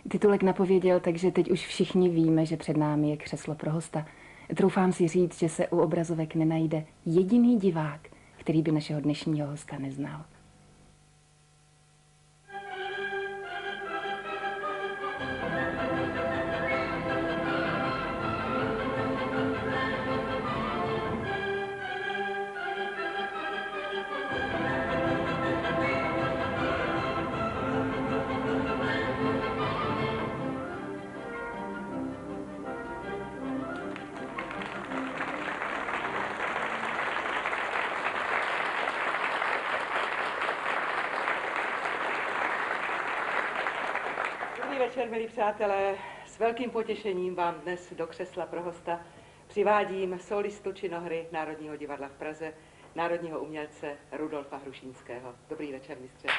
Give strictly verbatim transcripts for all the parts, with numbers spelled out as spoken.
Titulek napověděl, takže teď už všichni víme, že před námi je křeslo pro hosta. Troufám si říct, že se u obrazovek nenajde jediný divák, který by našeho dnešního hosta neznal. Dobrý večer, milí přátelé. S velkým potěšením vám dnes do křesla pro hosta přivádím solistu činohry Národního divadla v Praze, národního umělce Rudolfa Hrušínského. Dobrý večer, mistře.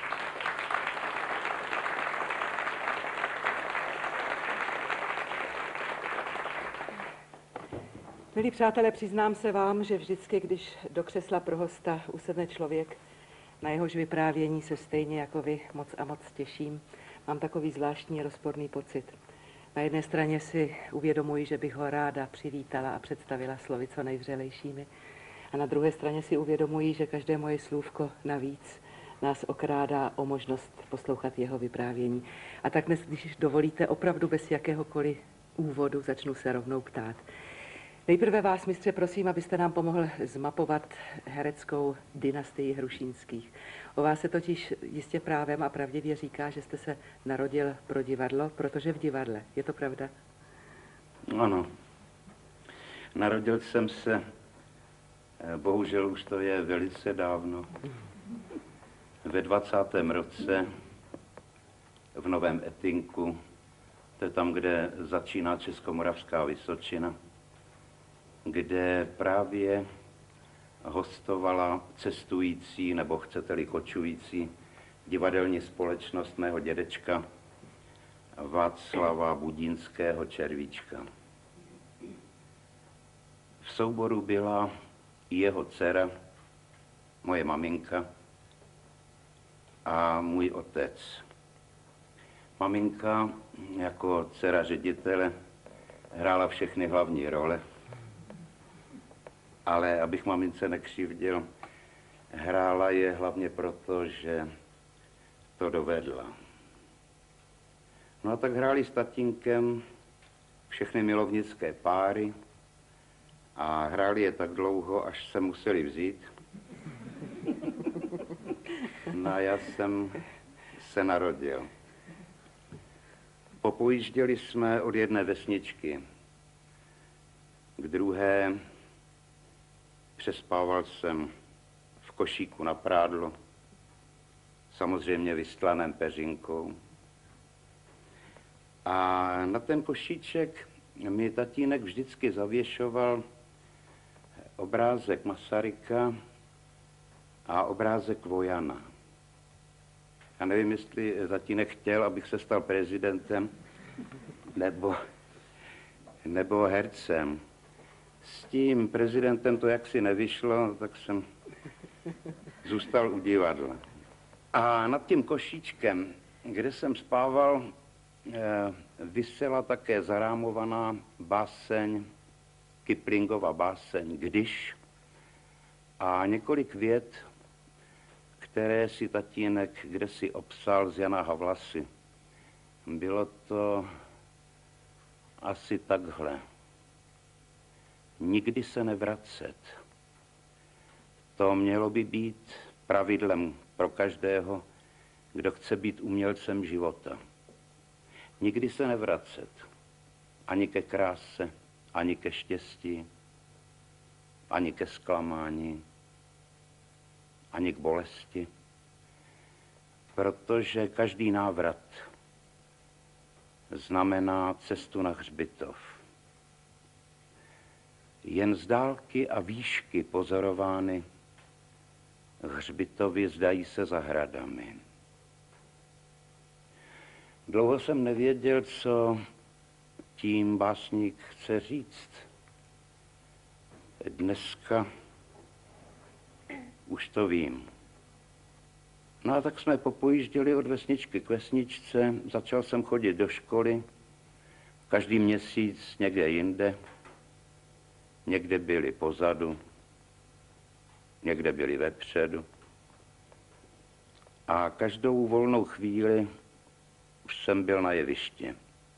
Milí přátelé, přiznám se vám, že vždycky, když do křesla pro hosta usedne člověk, na jehož vyprávění se stejně jako vy moc a moc těším, mám takový zvláštní rozporný pocit. Na jedné straně si uvědomuji, že bych ho ráda přivítala a představila slovy co nejvřelejšími. A na druhé straně si uvědomuji, že každé moje slůvko navíc nás okrádá o možnost poslouchat jeho vyprávění. A tak dnes, když dovolíte, opravdu bez jakéhokoliv úvodu začnu se rovnou ptát. Nejprve vás, mistře, prosím, abyste nám pomohl zmapovat hereckou dynastii Hrušínských. O vás se totiž jistě právem a pravdivě říká, že jste se narodil pro divadlo, protože v divadle. Je to pravda? Ano. Narodil jsem se, bohužel už to je velice dávno, ve dvacátém roce v Novém Etinku. To je tam, kde začíná Českomoravská Vysočina, kde právě hostovala cestující, nebo chcete-li kočující, divadelní společnost mého dědečka Václava Budínského Červíčka. V souboru byla i jeho dcera, moje maminka a můj otec. Maminka jako dcera ředitele hrála všechny hlavní role, ale abych mamince nekřivdil, hrála je hlavně proto, že to dovedla. No a tak hráli s tatínkem všechny milovnické páry a hráli je tak dlouho, až se museli vzít. No a já jsem se narodil. Popojížděli jsme od jedné vesničky k druhé. Přespával jsem v košíku na prádlo, samozřejmě vystlaném peřinkou. A na ten košíček mi tatínek vždycky zavěšoval obrázek Masaryka a obrázek Vojana. Já nevím, jestli tatínek chtěl, abych se stal prezidentem nebo, nebo hercem. S tím prezidentem to jaksi nevyšlo, tak jsem zůstal u divadla. A nad tím košíčkem, kde jsem spával, visela také zarámovaná báseň, Kiplingova báseň Když a několik vět, které si tatínek kdesi obsal z Jana Havlasy. Bylo to asi takhle. Nikdy se nevracet. To mělo by být pravidlem pro každého, kdo chce být umělcem života. Nikdy se nevracet. Ani ke kráse, ani ke štěstí, ani ke zklamání, ani k bolesti. Protože každý návrat znamená cestu na hřbitov. Jen z dálky a výšky pozorovány hřbitovy zdají se zahradami. Dlouho jsem nevěděl, co tím básník chce říct. Dneska už to vím. No a tak jsme popojížděli od vesničky k vesničce, začal jsem chodit do školy, každý měsíc někde jinde, někde byli pozadu, někde byli vepředu. A každou volnou chvíli už jsem byl na jevišti.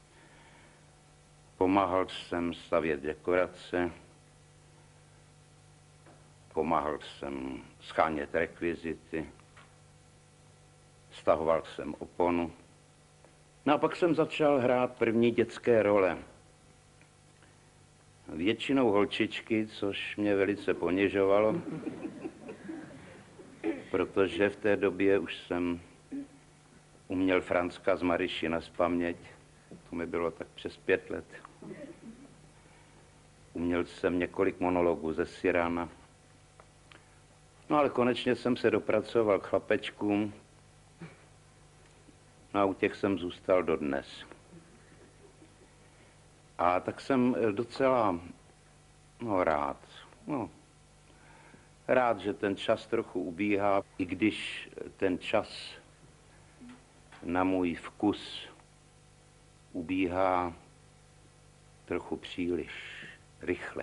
Pomáhal jsem stavět dekorace, pomáhal jsem schánět rekvizity, stahoval jsem oponu. No a pak jsem začal hrát první dětské role. Většinou holčičky, což mě velice ponižovalo, protože v té době už jsem uměl Franzka z Maryši nazpaměť. To mi bylo tak přes pět let. Uměl jsem několik monologů ze Cyrana. No ale konečně jsem se dopracoval k chlapečkům. No a u těch jsem zůstal dodnes. A tak jsem docela no, rád. No, rád, že ten čas trochu ubíhá, i když ten čas na můj vkus ubíhá trochu příliš rychle.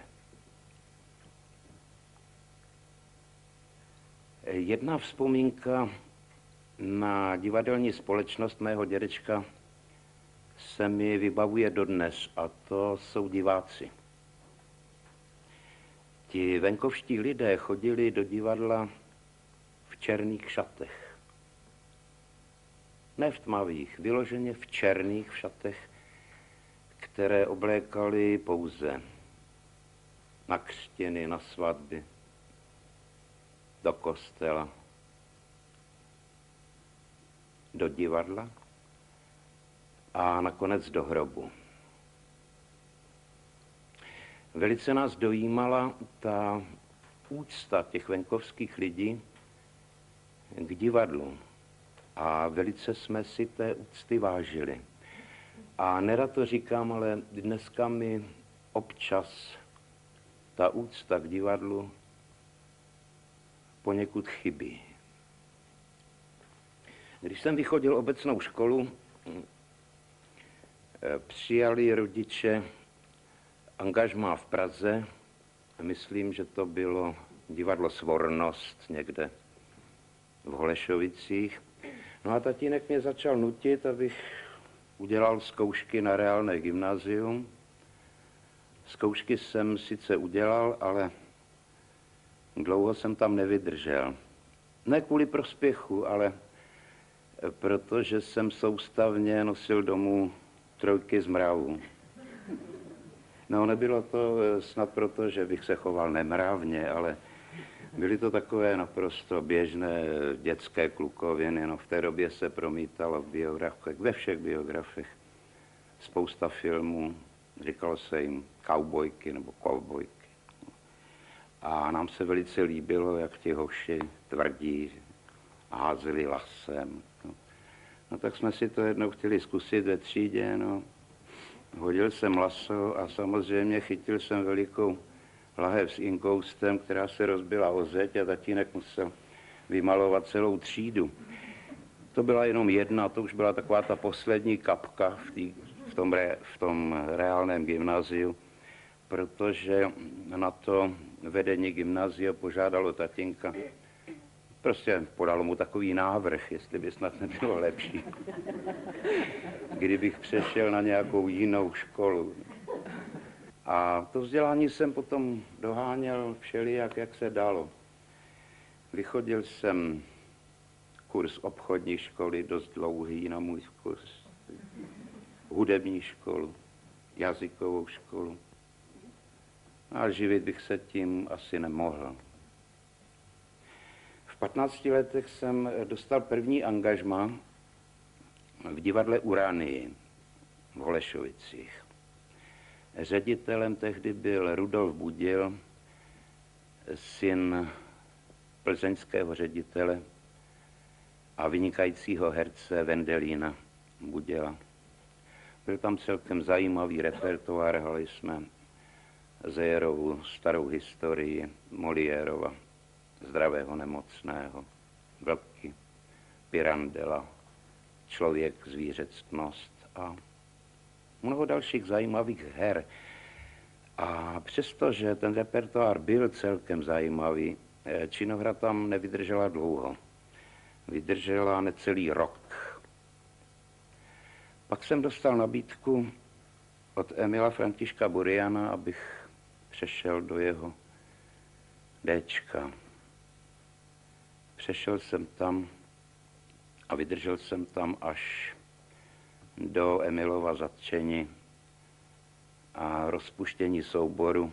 Jedna vzpomínka na divadelní společnost mého dědečka se mi vybavuje dodnes, a to jsou diváci. Ti venkovští lidé chodili do divadla v černých šatech. Ne v tmavých, vyloženě v černých šatech, které oblékali pouze na křtěny, na svatby, do kostela, do divadla a nakonec do hrobu. Velice nás dojímala ta úcta těch venkovských lidí k divadlu a velice jsme si té úcty vážili. A nerad to říkám, ale dneska mi občas ta úcta k divadlu poněkud chybí. Když jsem vychodil obecnou školu, přijali rodiče angažmá v Praze. Myslím, že to bylo divadlo Svornost někde v Holešovicích. No a tatínek mě začal nutit, abych udělal zkoušky na reálné gymnázium. Zkoušky jsem sice udělal, ale dlouho jsem tam nevydržel. Ne kvůli prospěchu, ale protože jsem soustavně nosil domů trojky z mravů. No, nebylo to snad proto, že bych se choval nemravně, ale byly to takové naprosto běžné dětské klukoviny. No, v té době se promítalo v biografech, ve všech biografech, spousta filmů. Říkalo se jim kaubojky nebo kovbojky. A nám se velice líbilo, jak ti hoši tvrdí, házeli lasem. No. no tak jsme si to jednou chtěli zkusit ve třídě, no. Hodil jsem laso a samozřejmě chytil jsem velikou lahev s inkoustem, která se rozbila o zeď a tatínek musel vymalovat celou třídu. To byla jenom jedna, to už byla taková ta poslední kapka v, tý, v, tom, re, v tom reálném gymnáziu, protože na to vedení gymnázia požádalo tatínka. Prostě podalo mu takový návrh, jestli by snad nebylo lepší, kdybych přešel na nějakou jinou školu. A to vzdělání jsem potom doháněl všelijak, jak se dalo. Vychodil jsem kurz obchodní školy, dost dlouhý na můj vkus, hudební školu, jazykovou školu. A živit bych se tím asi nemohl. V patnácti letech jsem dostal první angažmá v divadle Uranii v Holešovicích. Ředitelem tehdy byl Rudolf Budil, syn plzeňského ředitele a vynikajícího herce Vendelína Budila. Byl tam celkem zajímavý repertoár, hráli jsme Zejerovu starou historii, Moliérova Zdravého nemocného, Vlky, Pirandello, Člověk, zvířectnost a mnoho dalších zajímavých her. A přestože ten repertoár byl celkem zajímavý, činohra tam nevydržela dlouho. Vydržela necelý rok. Pak jsem dostal nabídku od Emila Františka Buriana, abych přešel do jeho Déčka. Přešel jsem tam a vydržel jsem tam až do Emilova zatčení a rozpuštění souboru,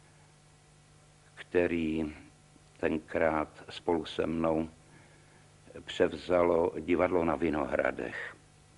který tenkrát spolu se mnou převzalo divadlo na Vinohradech.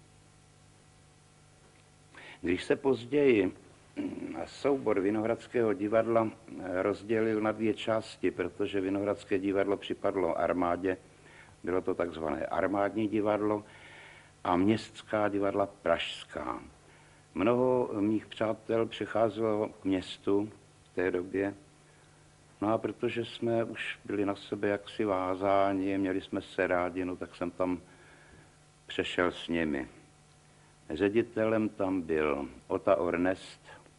Když se později soubor Vinohradského divadla rozdělil na dvě části, protože Vinohradské divadlo připadlo armádě, bylo to takzvané armádní divadlo a městská divadla pražská. Mnoho mých přátel přecházelo k městu v té době, no a protože jsme už byli na sebe jaksi vázáni, měli jsme se rádi, no tak jsem tam přešel s nimi. Ředitelem tam byl Ota Ornest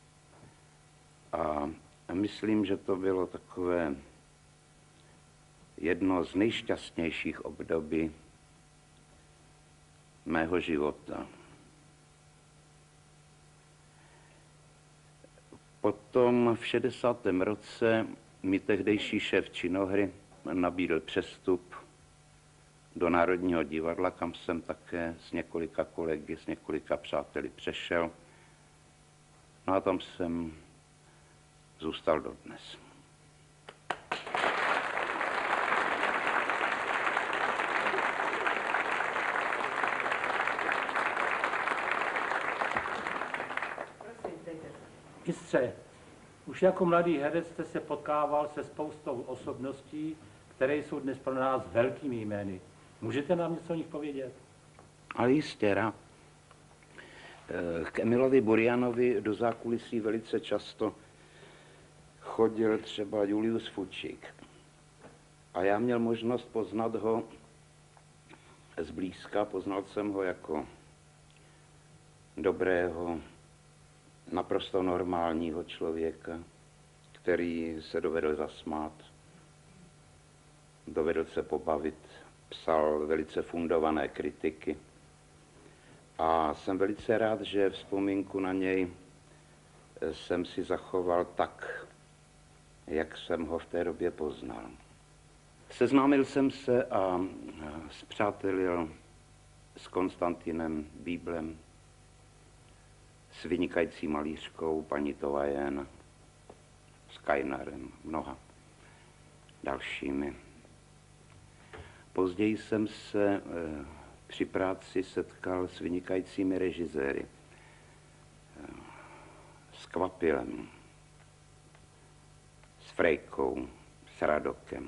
a myslím, že to bylo takové jedno z nejšťastnějších období mého života. Potom v šedesátém roce mi tehdejší šéf činohry nabídl přestup do Národního divadla, kam jsem také s několika kolegy, s několika přáteli přešel. No a tam jsem zůstal dodnes. Mistře, už jako mladý herec jste se potkával se spoustou osobností, které jsou dnes pro nás velkými jmény. Můžete nám něco o nich povědět? Ale jistě, rád. K Emilovi Burianovi do zákulisí velice často chodil třeba Julius Fučík. A já měl možnost poznat ho zblízka, poznal jsem ho jako dobrého, naprosto normálního člověka, který se dovedl zasmát, dovedl se pobavit, psal velice fundované kritiky. A jsem velice rád, že vzpomínku na něj jsem si zachoval tak, jak jsem ho v té době poznal. Seznámil jsem se a spřátelil s Konstantinem Bíblem, s vynikající malířkou paní Tovajen, s Kajnarem, mnoha dalšími. Později jsem se při práci setkal s vynikajícími režiséry, s Kvapilem, s Frejkou, s Radokem,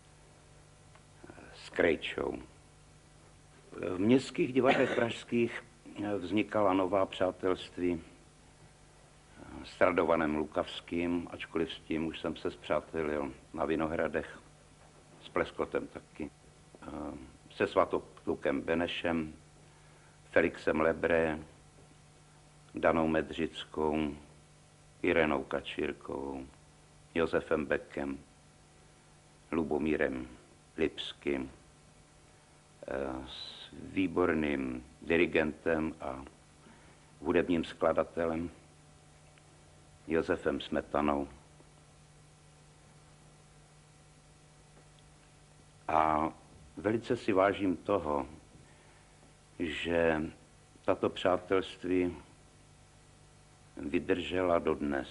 s Krejčou. V městských divadlech pražských vznikala nová přátelství s Radovanem Lukavským, ačkoliv s tím už jsem se spřátelil na Vinohradech, s Pleskotem taky, se Svatoplukem Benešem, Felixem Lebré, Danou Medřickou, Irenou Kačírkovou, Josefem Beckem, Lubomírem Lipským, s výborným dirigentem a hudebním skladatelem Josefem Smetanou. A velice si vážím toho, že tato přátelství vydržela dodnes.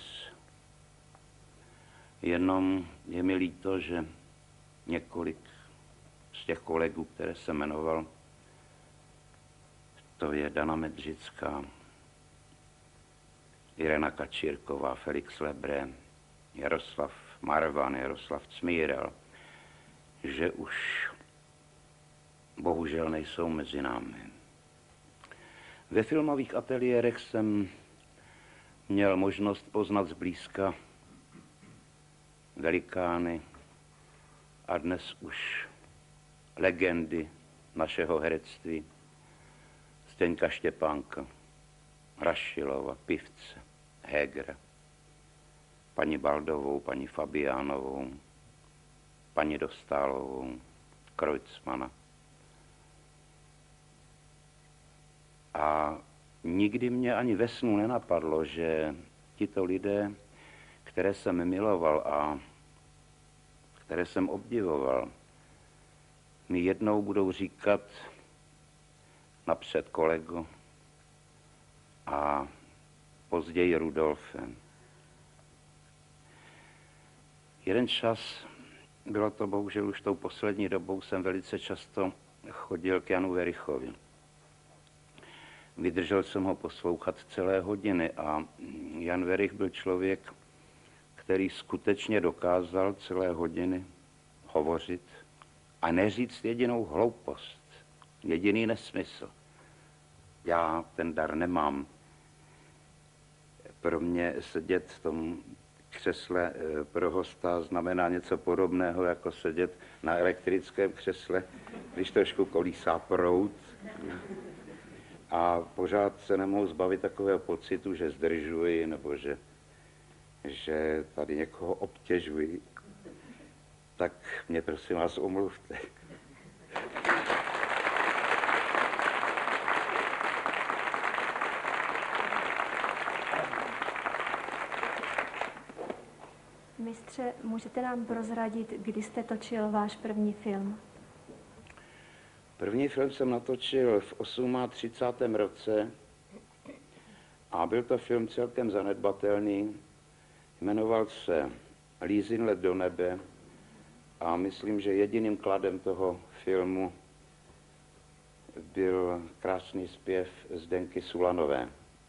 Jenom je mi líto, že několik z těch kolegů, které jsem jmenoval, to je Dana Medřická, Irena Kačírková, Felix Lebré, Jaroslav Marvan, Jaroslav Cmírel, že už bohužel nejsou mezi námi. Ve filmových ateliérech jsem měl možnost poznat zblízka velikány a dnes už legendy našeho herectví. Zdeňka Štěpánka, Rašilova, Pivce, Hegera, paní Baldovou, paní Fabiánovou, paní Dostálovou, Kreutzmana. A nikdy mě ani ve snu nenapadlo, že tito lidé, které jsem miloval a které jsem obdivoval, mi jednou budou říkat napřed kolego a později Rudolfe. Jeden čas, bylo to bohužel už tou poslední dobou, jsem velice často chodil k Janu Werichovi. Vydržel jsem ho poslouchat celé hodiny a Jan Werich byl člověk, který skutečně dokázal celé hodiny hovořit a neříct jedinou hloupost, jediný nesmysl. Já ten dar nemám. Pro mě sedět v tom křesle pro hosta znamená něco podobného, jako sedět na elektrickém křesle, když trošku kolísá proud. A pořád se nemohu zbavit takového pocitu, že zdržuji, nebo že, že tady někoho obtěžuji. Tak mě prosím vás omluvte. Mistře, můžete nám prozradit, kdy jste točil váš první film? První film jsem natočil v třicátém osmém roce a byl to film celkem zanedbatelný. Jmenoval se Lízin let do nebe a myslím, že jediným kladem toho filmu byl krásný zpěv Zdenky Sulanové.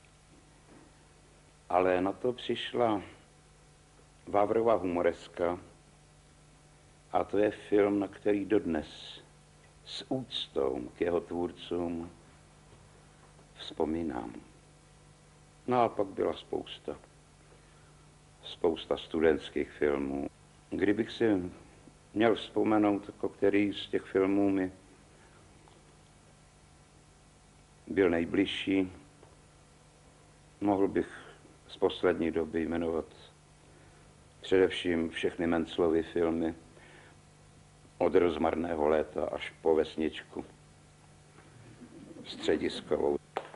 Ale na to přišla Vávrova humoreska a to je film, na který dodnes s úctou k jeho tvůrcům vzpomínám. No a pak byla spousta, spousta studentských filmů. Kdybych si měl vzpomenout, jako který z těch filmů mi byl nejbližší, mohl bych z poslední doby jmenovat především všechny Menclovy filmy, od Rozmarného léta až po Vesničku střediskovou.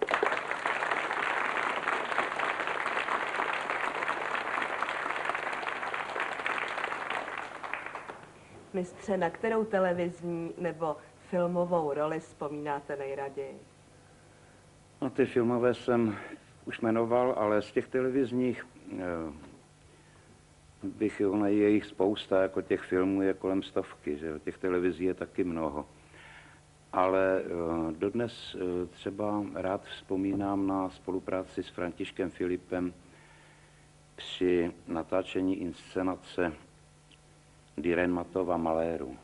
Mistře, na kterou televizní nebo filmovou roli vzpomínáte nejraději? No, ty filmové jsem už jmenoval, ale z těch televizních bych, ona je jich spousta, jako těch filmů je kolem stovky, že těch televizí je taky mnoho. Ale dodnes třeba rád vzpomínám na spolupráci s Františkem Filipem při natáčení inscenace Dürrenmattova Maléru,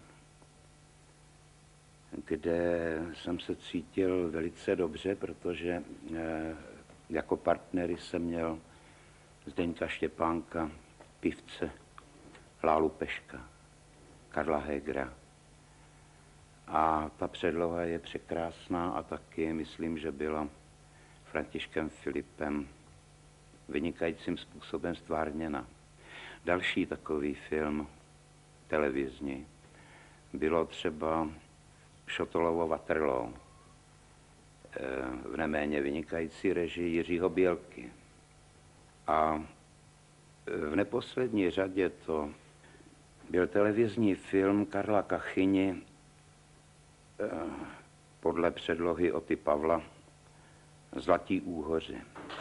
kde jsem se cítil velice dobře, protože jako partnery jsem měl Zdeňka Štěpánka, Pivce, Lálu Peška, Karla Hegera. A ta předloha je překrásná a taky myslím, že byla Františkem Filipem vynikajícím způsobem stvárněna. Další takový film televizní bylo třeba Šotolovo Waterloo v neméně vynikající režii Jiřího Bělky. A v neposlední řadě to byl televizní film Karla Kachyni podle předlohy Oty Pavla Zlatí úhoři.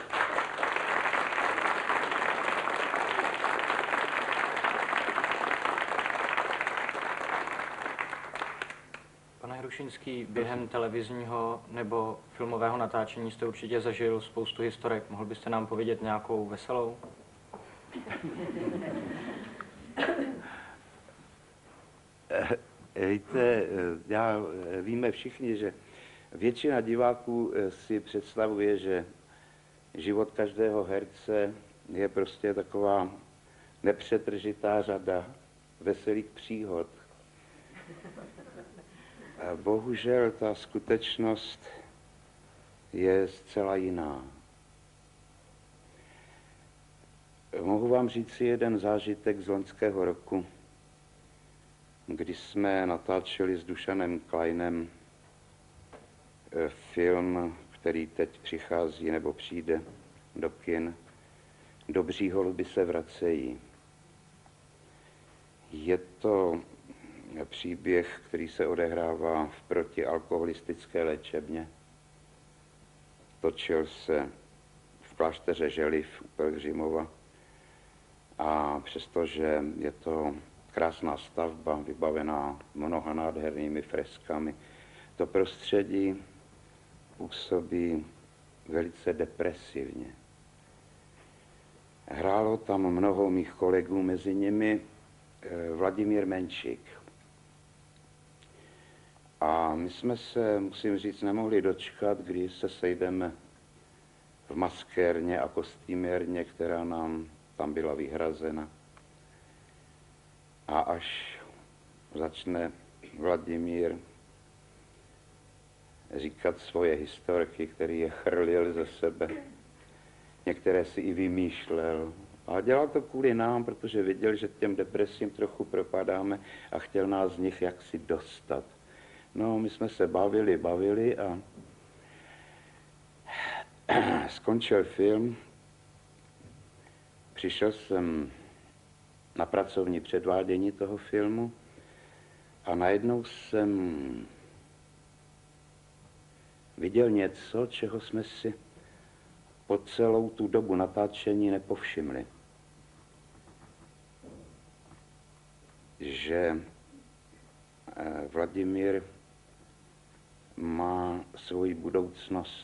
Pane Hrušinský, během televizního nebo filmového natáčení jste určitě zažil spoustu historek. Mohl byste nám povědět nějakou veselou? Víte, já, víme všichni, že většina diváků si představuje, že život každého herce je prostě taková nepřetržitá řada veselých příhod. Bohužel ta skutečnost je zcela jiná. Mohu vám říct si jeden zážitek z loňského roku, kdy jsme natáčeli s Dušanem Kleinem film, který teď přichází nebo přijde do kin. Dobří holubi se vracejí. Je to příběh, který se odehrává v protialkoholistické léčebně. Točil se v klášteře Želiv u Pelhřimova a přestože je to krásná stavba, vybavená mnoha nádhernými freskami, to prostředí působí velice depresivně. Hrálo tam mnoho mých kolegů, mezi nimi Vladimír Menšik. A my jsme se, musím říct, nemohli dočkat, kdy se sejdeme v maskérně a kostýmérně, která nám tam byla vyhrazena. A až začne Vladimír říkat svoje historky, které je chrlil ze sebe, některé si i vymýšlel. A dělal to kvůli nám, protože viděl, že těm depresím trochu propadáme a chtěl nás z nich jaksi dostat. No, my jsme se bavili, bavili a skončil film. Přišel jsem na pracovní předvádění toho filmu a najednou jsem viděl něco, čeho jsme si po celou tu dobu natáčení nepovšimli. Že Vladimír má svoji budoucnost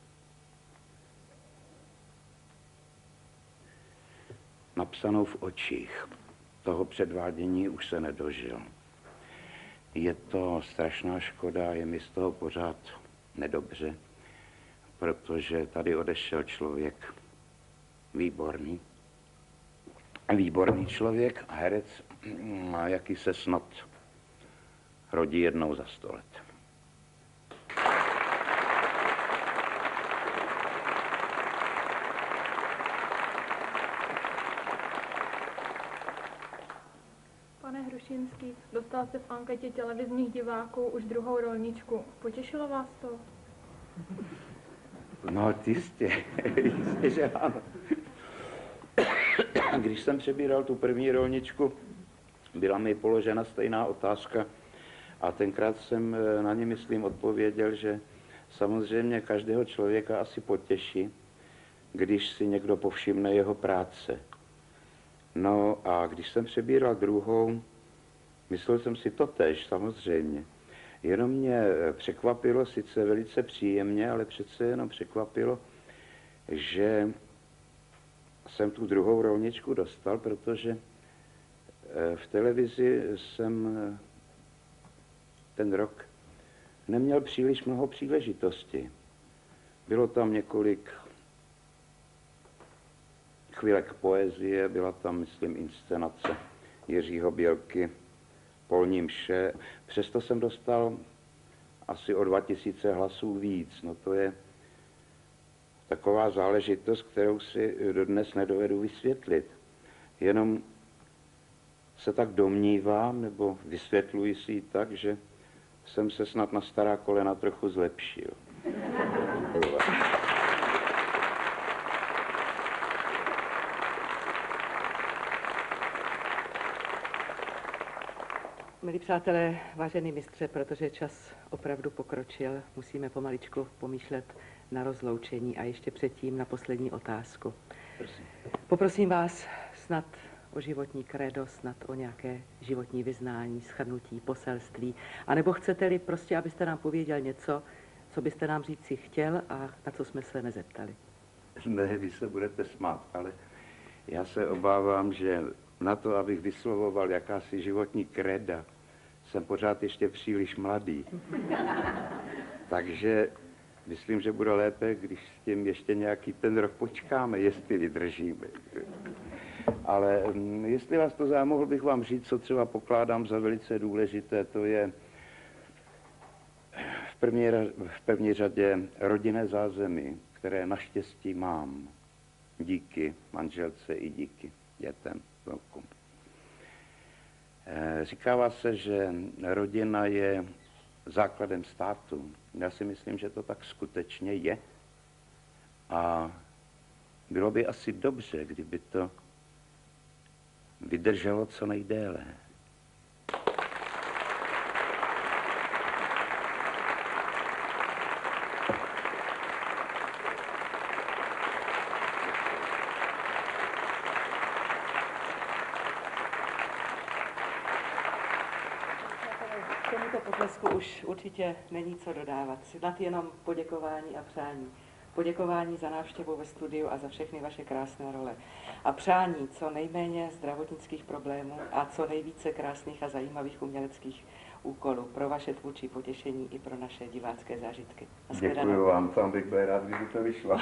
napsanou v očích. Toho předvádění už se nedožil. Je to strašná škoda, je mi z toho pořád nedobře, protože tady odešel člověk výborný. Výborný člověk a herec, jaký se snad rodí jednou za sto let. Pane Hrušínský, dostal jste v anketě televizních diváků už druhou rolničku. Potěšilo vás to? No, jistě, jistě, že ano. Když jsem přebíral tu první rolničku, byla mi položena stejná otázka a tenkrát jsem na ně, myslím, odpověděl, že samozřejmě každého člověka asi potěší, když si někdo povšimne jeho práce. No a když jsem přebíral druhou, myslel jsem si totéž, samozřejmě. Jenom mě překvapilo, sice velice příjemně, ale přece jenom překvapilo, že jsem tu druhou rolničku dostal, protože v televizi jsem ten rok neměl příliš mnoho příležitostí. Bylo tam několik chvílek poezie, byla tam, myslím, inscenace Jiřího Bělky, Polní mše. Přesto jsem dostal asi o dva tisíce hlasů víc. No to je taková záležitost, kterou si dodnes nedovedu vysvětlit. Jenom se tak domnívám, nebo vysvětluji si ji tak, že jsem se snad na stará kolena trochu zlepšil. Milí přátelé, vážený mistře, protože čas opravdu pokročil, musíme pomaličku pomýšlet na rozloučení a ještě předtím na poslední otázku. Prosím. Poprosím vás snad o životní kredo, snad o nějaké životní vyznání, shrnutí, poselství, anebo chcete-li prostě, abyste nám pověděl něco, co byste nám říci chtěl a na co jsme se nezeptali. Ne, vy se budete smát, ale já se obávám, že na to, abych vyslovoval jakási životní kreda, jsem pořád ještě příliš mladý. Takže myslím, že bude lépe, když s tím ještě nějaký ten rok počkáme, jestli vydržíme. Ale jestli vás to zájem, mohl bych vám říct, co třeba pokládám za velice důležité, to je první, v první řadě rodinné zázemí, které naštěstí mám. Díky manželce i díky dětem. Říkává se, že rodina je základem státu. Já si myslím, že to tak skutečně je. A bylo by asi dobře, kdyby to vydrželo co nejdéle. K tomuto potlesku už určitě není co dodávat. Snad jenom poděkování a přání. Poděkování za návštěvu ve studiu a za všechny vaše krásné role. A přání co nejméně zdravotnických problémů a co nejvíce krásných a zajímavých uměleckých úkolů pro vaše tvůrčí potěšení i pro naše divácké zážitky. Děkuji vám, tam bych byl rád, kdyby to vyšlo.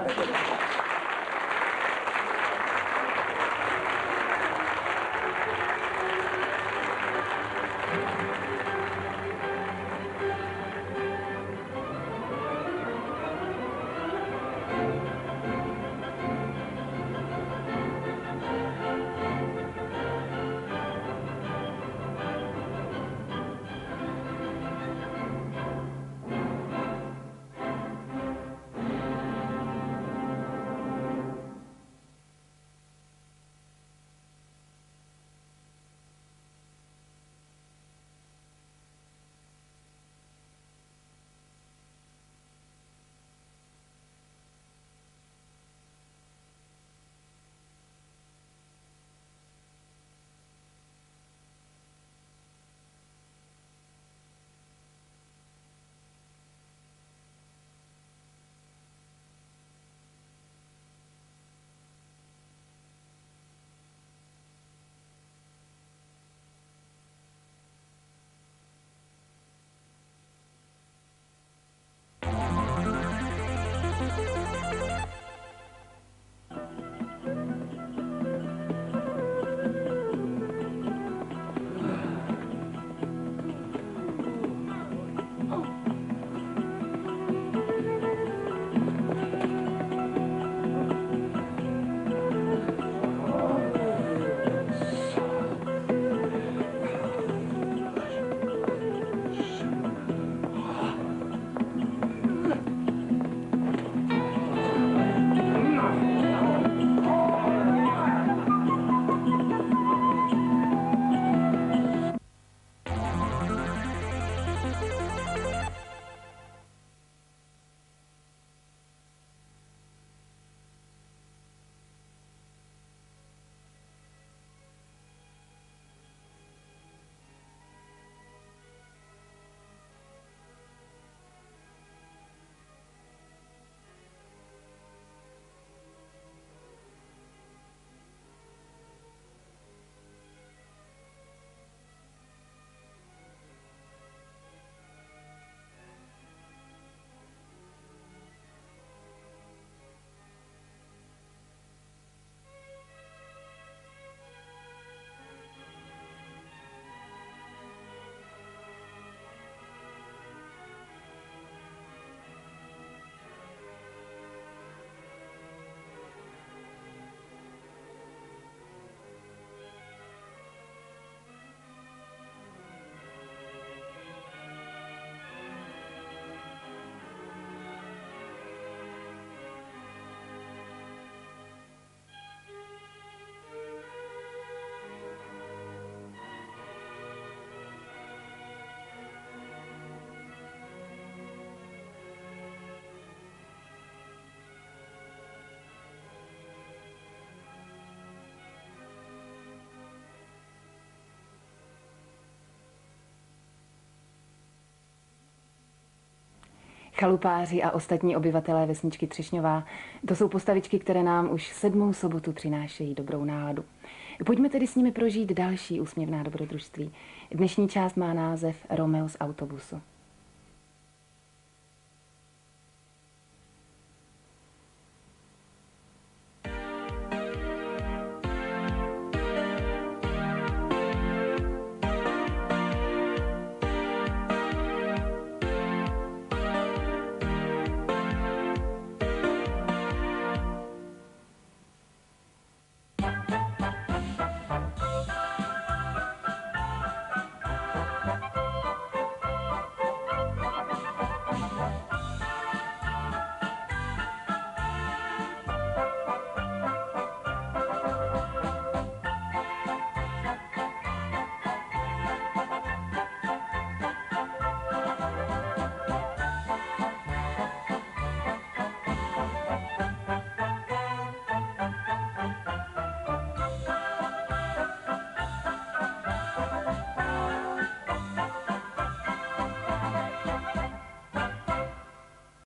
Chalupáři a ostatní obyvatelé vesničky Třešňová, to jsou postavičky, které nám už sedmou sobotu přinášejí dobrou náladu. Pojďme tedy s nimi prožít další úsměvná dobrodružství. Dnešní část má název Romeo z autobusu.